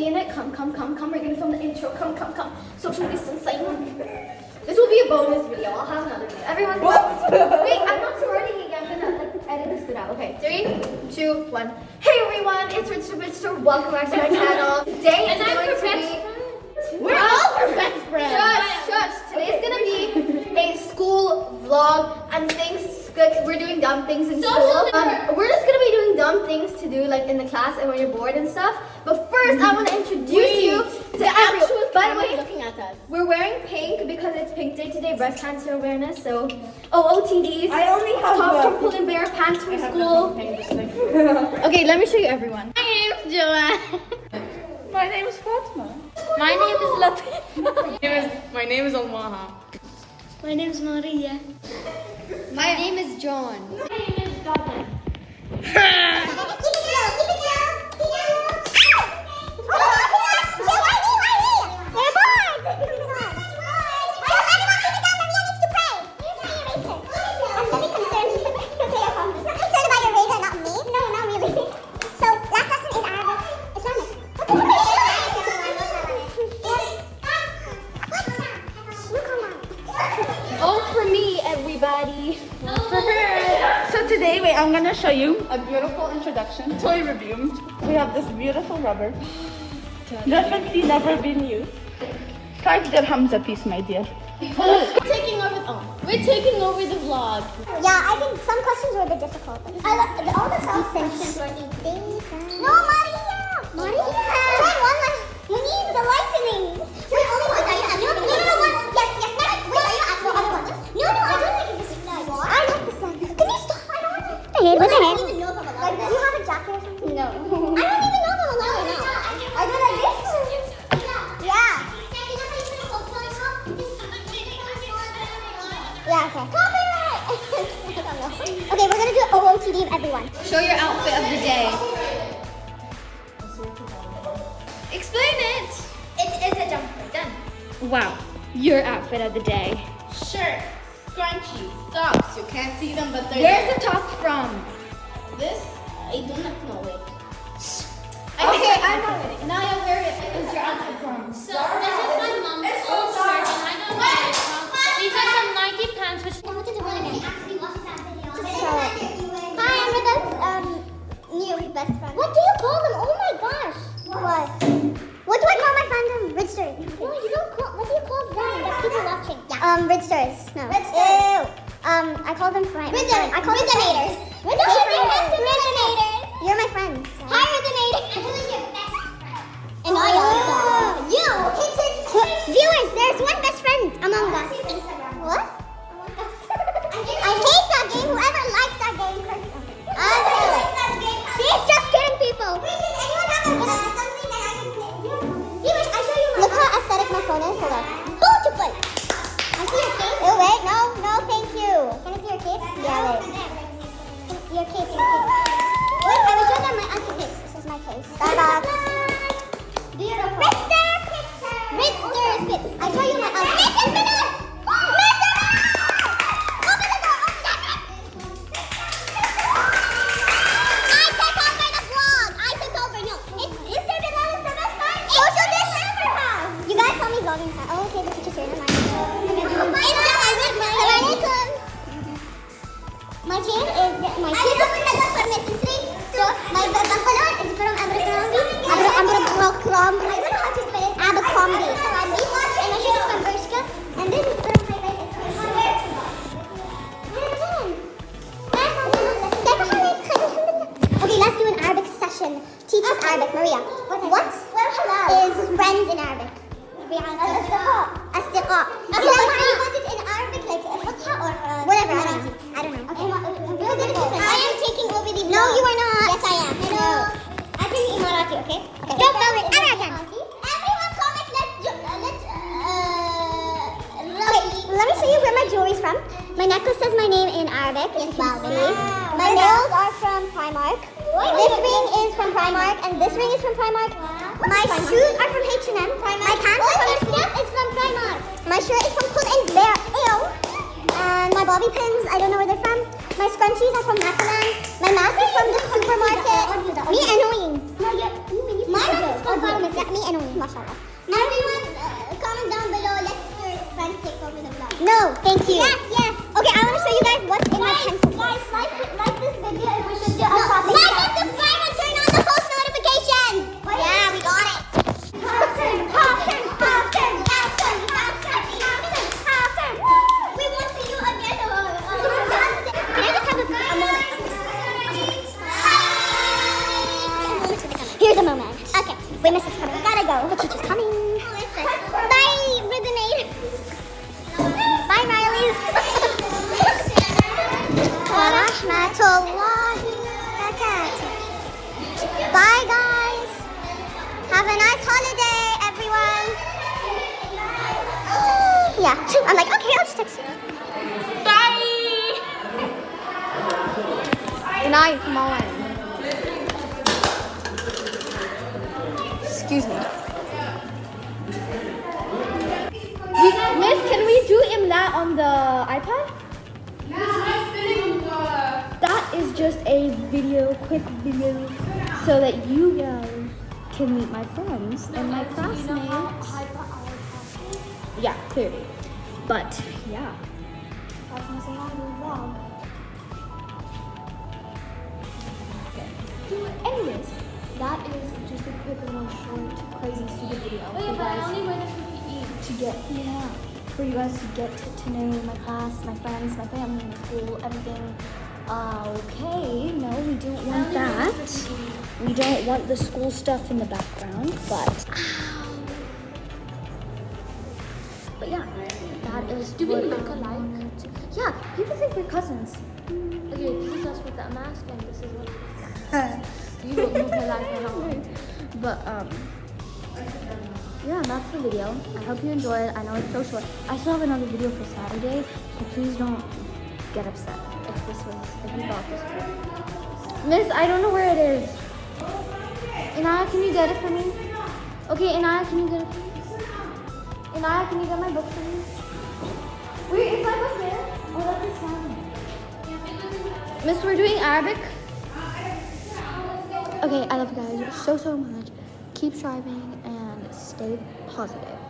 be in it. Come. We're gonna film the intro. Come. Social distancing. This will be a bonus video. I'll have another video. Everyone, wait, I'm not starting again. I'm gonna edit this bit out. Okay, 3, 2, 1. Hey everyone, it's Richard. Welcome back to my channel. Today is going to be. We're all our best friends. Shush. Today's gonna be a school vlog and things. We're doing dumb things in school. We're just gonna be doing dumb things to do like in the class and when you're bored and stuff. But first, I want to introduce you to everyone. By the way, looking at us. We're wearing pink because it's Pink Day today, breast cancer awareness. So, OOTDs. I only have tops from Pull & Bear, pants from school. Okay, let me show you everyone. My name's Joanne. My name is Fatma. My name is Latif. My name is Almaha. My name is Maria. My name is John. My name is Donovan. So today, I'm gonna show you a beautiful introduction, toy review. We have this beautiful rubber. Definitely never been used. 5 dirhams a piece, my dear. We're taking over the vlog. Yeah, I think some questions were a bit difficult. All the questions. No, Maria! Maria! Try one last. We need the lightning. Wait, only one. No, one. Yes. Next. Wait, are you asking for other ones? No, I don't like this one. I like this one. Can you stop? I don't want it. What the heck? I don't even know if I'm allowed. Like, do you have a jacket or something? No. I don't even know if I'm allowed or not. I do like this. Yeah. Yeah, okay. Copyright! Okay, we're gonna do OOTD of everyone. Show your outfit of the day. Explain it. It is a jumper. Done. Wow, your outfit of the day. Shirt, scrunchie, socks. You can't see them, but they're Where's the top from? This, I do not know it. Okay, I know it. Naya, where is your outfit from? So, this is my mom's old shirt, and I don't know where it's from. These are some Nike pants, which... I wanted to run again. Hi, I'm Rita's new best friend. What do you call them? Oh my gosh. What? What do I call my fandom? Ridsters. No, you don't call. What do you call them? The people watching. Yeah. Ridsters. No. Ridsters. I call them friends. I call them Ridonators. Ridonators. You're my friends. Hi, Ridonators. And who is your best friend? And you. Viewers, there's one best friend among us. What? I hate that game. Whoever likes that game, she's just kidding people. Wait, does anyone have something that I can play? Viewers, I show you. Look how aesthetic my phone is. Hold on. Beautiful. I see your case. Oh wait, no, thank you. Can I see your case? Yeah, wait. Your case. Wait, I will show them my other case. This is my case. Starbucks. Beautiful. Ridsters. I show you my other case. My chain is so my pantalon is from Abercrombie. I don't know how to spell it. Abercrombie. And my shirt is from Bershka. And this is from Okay, let's do an Arabic session. Teach us Arabic, Maria. What is friends in Arabic? أصدقاء. So you want it in Arabic, like Fusha or whatever? I don't know. Okay. I am taking over the vlog. No, you are not. Yes, I am. No. I think Emirati, okay? Don't film it ever again. Everyone comment, let me show you where my jewelry is from. My necklace says my name in Arabic. It's Bali. My nails are from Primark. This ring is from Primark, and this ring is from Primark. My shoes are from H&M. My pants are from Steph is from Primark. My shirt is from Pull & Bear. Ew. And my bobby pins, I don't know where they're from. My scrunchies are from Matalan. My mask is from the supermarket. Me annoying. Mine is from Pharmacy. Yeah, me and only, mashallah. Everyone, comment down below. Let's do friend take over the vlog. No, thank you. Yes, yes. Okay, I want to show you guys what's in my pencil. Guys, like this video and we should do a shopping. Like and subscribe and turn on the post notifications. Yeah, we got it. We won't see you again. Can I just have a moment? Here's a moment. Okay, wait, Mrs. coming. Gotta go. The teacher's coming. Bye, Rhythmaid. Bye, Riley's. Bye, guys. Have a nice holiday, everyone. Yeah, I'm like, okay, I'll just text you. Bye! Good night, come on. Excuse me. Miss, can we do Imla on the iPad? That is just a video, quick video, so that you guys can meet my friends and my classmates. Yeah, clearly. But, yeah. Anyways, that is just a quick little short, crazy, stupid video for you guys to get, for you guys to get to know my class, my friends, my family, my school, everything. Okay, no, we don't want that. We don't want the school stuff in the background, but yeah, that is. Do we look alike? Yeah, people think we're cousins. Okay, this is us with that mask, and this is what you don't look alike at all. But yeah, that's the video. I hope you enjoyed. I know it's so short. I still have another video for Saturday, so please don't get upset if you thought this was. Miss, I don't know where it is. Inaya, can you get it for me? Okay, Inaya, can you get it for me? Inaya, can you get my book for me? Wait, is my book there? Oh, that's a sound. Miss, we're doing Arabic. Okay, I love you guys so much. Keep striving and stay positive.